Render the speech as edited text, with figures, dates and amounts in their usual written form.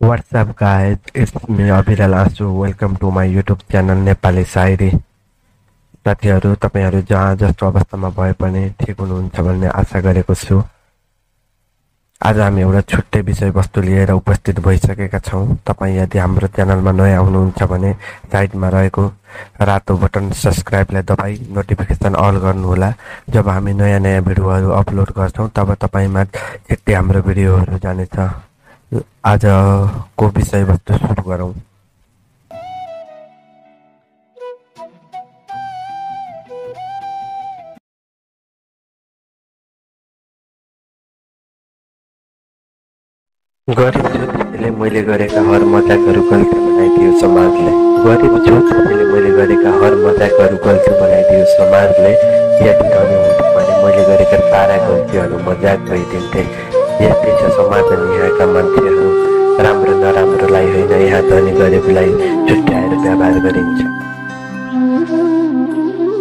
What's up guys, it's me Abhiral Asu. Welcome to my YouTube channel Nepali शायरी। साथीहरू तपाईहरु जहाँ जस्तो अवस्थामा भए पनि ठीक हुनुहुन्छ भन्ने आशा गरेको छु। आज हामी एउटा छुट्टै विषयवस्तु लिएर उपस्थित भइसकेका छौं। तपाई यदि हाम्रो च्यानलमा नयाँ हुनुहुन्छ भने साइडमा रहेको रातो बटन सब्स्क्राइबलाई दबाई नोटिफिकेसन अल गर्नुहोला। जब हामी नयाँ नयाँ भिडियोहरू अपलोड गर्छौं तब तपाईमा छिट्टै हाम्रो भिडियोहरू जानेछ। आजको विषयवस्तु सुरु गरौं। गरिब छु त्यसैले मैले गरेका हर मजाकहरू गल्ती बनाइदियो समाजले। गरिब छु त्यसैले मैले गरेका हर मजाकहरू गल्ती बनाइदियो समाजले। यदि धनी हुन्थे भने मैले गरेका सारा गल्तीहरू मजाक भइदिन्थे। यस्तै छ समाज अनि यहाँका मान्छेहरू। राम्रो नराम्रोलाई होइन, यहाँ धनी गरिबलाई छुट्याएर व्यवहार गरिन्छ।